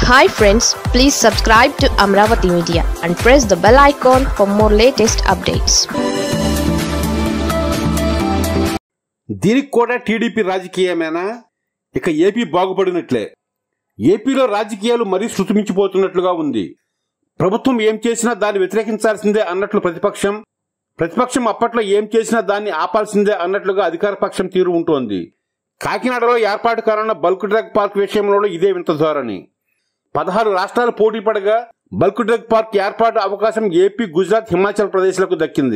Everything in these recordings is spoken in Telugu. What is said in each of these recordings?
Hi friends, please subscribe to Amaravathi Media and press the bell icon for more latest updates. దీనికి కూడా టీడీపీ రాజకీయమేనా? ఇక ఏపీ బాగుపడినట్లే. ఏపీలో రాజకీయాలు మరీ శృతిమించిపోతున్నట్లుగా ఉంది. ప్రభుత్వం ఏం చేసినా దాన్ని వ్యతిరేకించాల్సిందే అన్నట్లు ప్రతిపక్షం అప్పట్లో ఏం చేసినా దాన్ని ఆపాల్సిందే అన్నట్లుగా అధికార పక్షం తీరు ఉంటోంది. కాకినాడలో ఏర్పాటు కానున్న బల్క్ డ్రగ్ పార్క్ విషయంలో ఇదే వింత ధోరణి. 16 రాష్ట్రాలు పోటీ పడగా బల్క్ డ్రగ్ పార్క్ ఏర్పాటు అవకాశం ఏపీ, గుజరాత్, హిమాచల్ ప్రదేశ్లకు దక్కింది.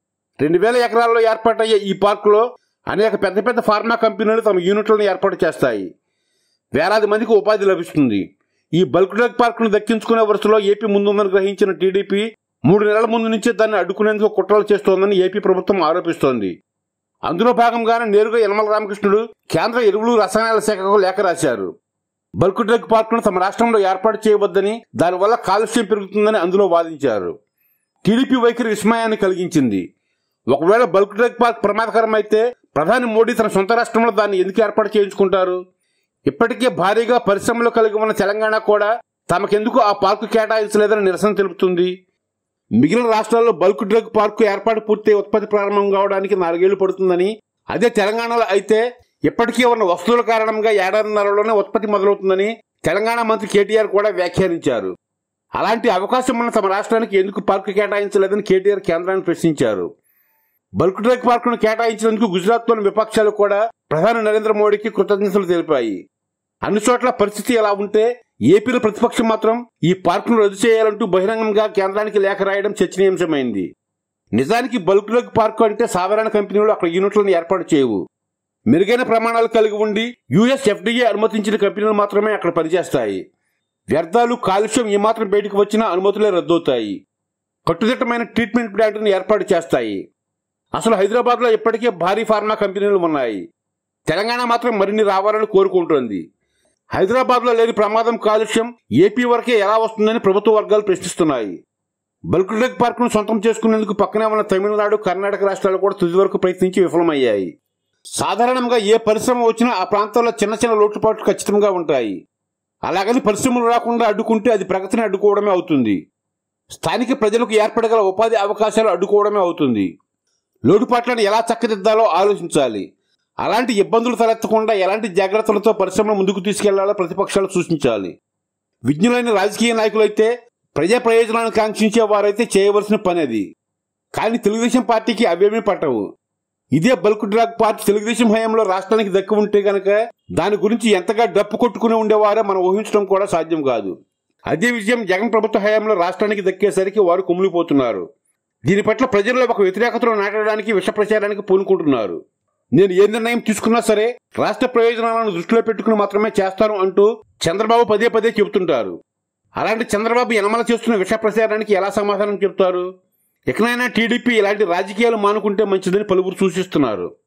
2000 ఎకరాల్లో ఏర్పాటయ్యే ఈ పార్కులో అనేక పెద్ద ఫార్మా కంపెనీలు తమ యూనిట్లను ఏర్పాటు చేస్తాయి. వేలాది మందికి ఉపాధి లభిస్తుంది. ఈ బల్క్ డ్రగ్ పార్కును దక్కించుకునే వరుసలో ఏపీ ముందుందని గ్రహించిన టీడీపీ 3 నెలల ముందు నుంచే దాన్ని అడ్డుకునేందుకు కుట్రలు చేస్తోందని ఏపీ ప్రభుత్వం ఆరోపిస్తోంది. అందులో భాగంగానే నేరుగా యనమల రామకృష్ణుడు కేంద్ర ఎరువులు, రసాయనాల శాఖకు లేఖ రాశారు. బల్క్ డ్రగ్ పార్కును తమ రాష్ట్రంలో ఏర్పాటు చేయవద్దని, దానివల్ల కాలుష్యం పెరుగుతుందని అందులో వాదించారు. టీడీపీ వైఖరి విస్మయాన్ని కలిగించింది. ఒకవేళ బల్క్ డ్రగ్ పార్క్ ప్రమాదకరం అయితే ప్రధాని మోడీ తన సొంత రాష్ట్రంలో దాన్ని ఎందుకు ఏర్పాటు చేయించుకుంటారు? ఇప్పటికే భారీగా పరిశ్రమలు కలిగి ఉన్న తెలంగాణ కూడా తమకెందుకు ఆ పార్కు కేటాయించలేదని నిరసన తెలుపుతుంది. మిగిలిన రాష్ట్రాల్లో బల్క్ డ్రగ్ పార్కు ఏర్పాటు పూర్తి ఉత్పత్తి ప్రారంభం కావడానికి 4 ఏళ్లు పడుతుందని, అదే తెలంగాణలో అయితే ఇప్పటికీ ఉన్న వస్తువుల కారణంగా 1.5 ఉత్పత్తి మొదలవుతుందని తెలంగాణ మంత్రి కేటీఆర్ కూడా వ్యాఖ్యానించారు. అలాంటి అవకాశం ఉన్న తమ రాష్ట్రానికి ఎందుకు పార్కు కేటాయించలేదని కేటీఆర్ కేంద్రాన్ని ప్రశ్నించారు. బల్క్ డ్రగ్ పార్కును కేటాయించినందుకు గుజరాత్లోని విపక్షాలు కూడా ప్రధాని నరేంద్ర మోడీకి కృతజ్ఞతలు తెలిపాయి. అన్ని చోట్ల పరిస్థితి ఎలా ఉంటే ఏపీలో ప్రతిపక్షం మాత్రం ఈ పార్కును రద్దు చేయాలంటూ బహిరంగంగా కేంద్రానికి లేఖ రాయడం చర్చనీయాంశమైంది. నిజానికి బల్క్ డ్రగ్ పార్కు అంటే సాధారణ కంపెనీలు అక్కడ యూనిట్లను ఏర్పాటు చేయవు. మెరుగైన ప్రమాణాలు కలిగి ఉండి యుఎస్ FDA అనుమతించిన కంపెనీలు మాత్రమే అక్కడ పనిచేస్తాయి. వ్యర్థాలు, కాలుష్యం ఏమాత్రం బయటకు వచ్చినా అనుమతులే రద్దవుతాయి. కట్టుదిట్టమైన ట్రీట్మెంట్ ప్లాంట్ను ఏర్పాటు చేస్తాయి. అసలు హైదరాబాద్లో ఇప్పటికే భారీ ఫార్మా కంపెనీలు ఉన్నాయి. తెలంగాణ మాత్రం మరిన్ని రావాలని కోరుకుంటోంది. హైదరాబాద్లో లేని ప్రమాదం, కాలుష్యం ఏపీ వరకే ఎలా వస్తుందని ప్రభుత్వ వర్గాలు ప్రశ్నిస్తున్నాయి. బల్క్ డ్రగ్ పార్కును సొంతం చేసుకునేందుకు పక్కనే ఉన్న తమిళనాడు, కర్ణాటక రాష్ట్రాలు కూడా తుది వరకు ప్రయత్నించి విఫలమయ్యాయి. సాధారణంగా ఏ పరిశ్రమ వచ్చినా ఆ ప్రాంతాల్లో చిన్న లోటుపాట్లు ఖచ్చితంగా ఉంటాయి. అలాగని పరిశ్రమలు రాకుండా అడ్డుకుంటే అది ప్రగతిని అడ్డుకోవడమే అవుతుంది. స్థానిక ప్రజలకు ఏర్పడగల ఉపాధి అవకాశాలు అడ్డుకోవడమే అవుతుంది. లోటుపాట్లను ఎలా చక్కదిద్దాలో ఆలోచించాలి. అలాంటి ఇబ్బందులు తలెత్తకుండా ఎలాంటి జాగ్రత్తలతో పరిశ్రమను ముందుకు తీసుకెళ్లాలో ప్రతిపక్షాలు సూచించాలి. విజ్ఞులైన రాజకీయ నాయకులైతే, ప్రజా ప్రయోజనాలను కాంక్షించే వారైతే చేయవలసిన పని అది. కానీ తెలుగుదేశం పార్టీకి అవేమీ పట్టవు. ఇదే బల్క్ డ్రగ్ పార్క్ తెలుగుదేశం హయాంలో రాష్ట్రానికి దక్కి ఉంటే గనక దాని గురించి ఎంతగా డప్పు కొట్టుకుని ఉండేవారో మనం ఊహించడం కూడా సాధ్యం కాదు. అదే విజయం జగన్ ప్రభుత్వ హయాంలో రాష్ట్రానికి దక్కేసరికి వారు కుమిలిపోతున్నారు. దీని పట్ల ప్రజల్లో ఒక వ్యతిరేకతను నాటడానికి, విష ప్రచారానికి పూనుకుంటున్నారు. నేను ఏ నిర్ణయం తీసుకున్నా సరే రాష్ట్ర ప్రయోజనాలను దృష్టిలో పెట్టుకుని మాత్రమే చేస్తాను అంటూ చంద్రబాబు పదే చెబుతుంటారు. అలాంటి చంద్రబాబు యనమల చేస్తున్న విష ప్రచారానికి ఎలా సమాధానం చెప్తారు? ఇకనైనా టీడీపీ ఇలాంటి రాజకీయాలు మానుకుంటే మంచిదని పలువురు సూచిస్తున్నారు.